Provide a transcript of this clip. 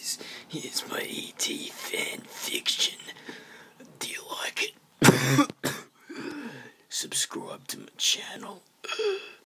guys, here's my E.T. fan fiction. Do you like it? Subscribe to my channel.